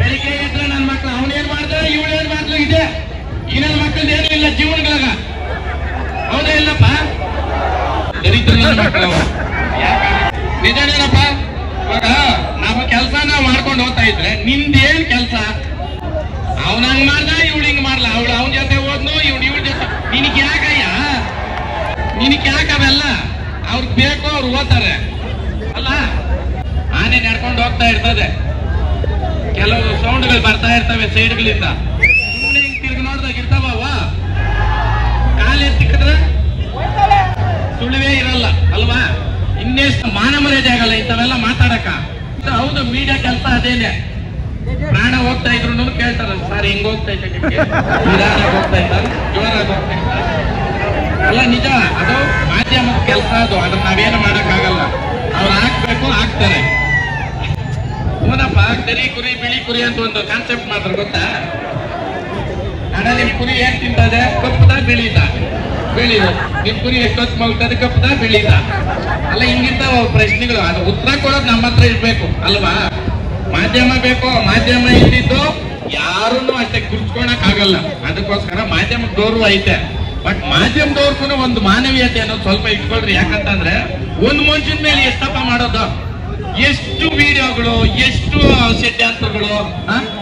ಬೆಳಿಗ್ಗೆ ಇದ್ರೆ ನನ್ನ ಮಕ್ಳು ಅವನೇನ್ ಮಾಡ್ದ ಇವಳೇನ್ ಮಾಡ್ಲು ಇದೆ. ಈ ನನ್ನ ಮಕ್ಕಳದ್ದು ಏನೂ ಇಲ್ಲ ಜೀವನಗಳಾಗ. ಹೌದಾ ಇಲ್ಲಪ್ಪ? ದರಿದ್ರ ನನ್ನ ಮಕ್ಕಳು ನಿಜನೇನಪ್ಪ. ಇವಾಗ ನಮ್ಮ ಕೆಲಸ ನಾವು ಮಾಡ್ಕೊಂಡು ಹೋಗ್ತಾ ಇದ್ರೆ ನಿಂದೇನ್ ಕೆಲಸ? ಅವನ ಹಂಗ್ ಮಾಡ್ದ ಇವಳು ಹಿಂಗ್ ಮಾಡ್ಲ, ಅವಳು ಅವನ ಜೊತೆ ಹೋದ್ನು ಇವಳು ಇವಳ ಜೊತೆ. ನಿನಗ್ ಯಾಕಯ್ಯ? ನಿನಗ್ ಯಾಕವೆಲ್ಲ? ಅವ್ರಿಗೆ ಬೇಕು, ಅವ್ರು ಓದ್ತಾರೆ ಅಲ್ಲ. ಆನೆ ನಡ್ಕೊಂಡು ಹೋಗ್ತಾ ಇರ್ತದೆ, ಕೆಲವು ಸೌಂಡ್ಗಳು ಬರ್ತಾ ಇರ್ತವೆ ಸೈಡ್ಗಳಿಂದ. ಸುಮ್ಮನೆ ಹಿಂಗ್ ತಿರ್ಗಿ ನೋಡ್ದಾಗ ಇರ್ತಾವ. ಕಾಲೇ ಸಿಕ್ಕಿದ್ರೆ ಸುಳಿವೇ ಇರಲ್ಲ ಅಲ್ವಾ? ಇನ್ನೆಷ್ಟು ಮಾನ ಮರ್ಯಾದೆ ಆಗಲ್ಲ ಇಂಥವೆಲ್ಲ ಮಾತಾಡಕ. ಹೌದು, ಮೀಡಿಯಾ ಕೆಲಸ ಅದೇನೆ. ಪ್ರಾಣ ಹೋಗ್ತಾ ಇದ್ರು ಕೇಳ್ತಾರ, ಸರ್ ಹಿಂಗ್ ಹೋಗ್ತಾ ಇದ್ದೆ, ನಿಧಾನಾಗಿ ಹೋಗ್ತಾ ಇದ್ದಾರೆ, ಜೋರಾಗಿ ಹೋಗ್ತಾ ಇದ್ದಾರೆ ಅಲ್ಲ. ನಿಜ, ಅದು ಮಾಧ್ಯಮದ ಕೆಲಸ. ಅದನ್ನ ನಾವೇನು ಮಾಡಕ್ಕಾಗಲ್ಲ. ಅವ್ರು ಹಾಕ್ಬೇಕು, ಹಾಕ್ತಾರೆ. ಹೂನಪ್ಪ, ಕರಿ ಕುರಿ ಬಿಳಿ ಕುರಿ ಅಂತ ಒಂದು ಕಾನ್ಸೆಪ್ಟ್ ಮಾತ್ರ ಗೊತ್ತಾ? ಅಣ್ಣ ನಿಮ್ ಕುರಿ ಏನ್ ತಿಂತದೆ? ಕಪ್ಪದ ಬಿಳಿದ? ಬಿಳಿದು. ನಿಮ್ ಕುರಿ ಎಷ್ಟೊತ್ತು ಮಲ್ತದೆ? ಕಪ್ಪದ ಬಿಳಿದ? ಅಲ್ಲ, ಹಿಂಗಿರ್ತಾವ ಪ್ರಶ್ನೆಗಳು. ಅದು ಉತ್ತರ ಕೊಡೋದು ನಮ್ಮ ಹತ್ರ ಇರ್ಬೇಕು ಅಲ್ವಾ? ಮಾಧ್ಯಮ ಬೇಕು. ಮಾಧ್ಯಮ ಇದ್ದಿದ್ದು ಯಾರನ್ನು ಅಷ್ಟೇ ಗುರ್ಸ್ಕೊಳಕ್ ಆಗಲ್ಲ. ಅದಕ್ಕೋಸ್ಕರ ಮಾಧ್ಯಮದ ಗೌರವ ಐತೆ. ಬಟ್ ಮಾಧ್ಯಮದವ್ರಿಗೂ ಒಂದು ಮಾನವೀಯತೆ ಅನ್ನೋದು ಸ್ವಲ್ಪ ಇಟ್ಕೊಳ್ರಿ. ಯಾಕಂತಂದ್ರೆ ಒಂದ್ ಮನುಷ್ಯನ ಮೇಲೆ ಎಷ್ಟಪ್ಪ ಮಾಡೋದು? ಎಷ್ಟು ವಿಡಿಯೋಗಳು, ಎಷ್ಟು ಷಡ್ಯಂತ್ರಗಳು.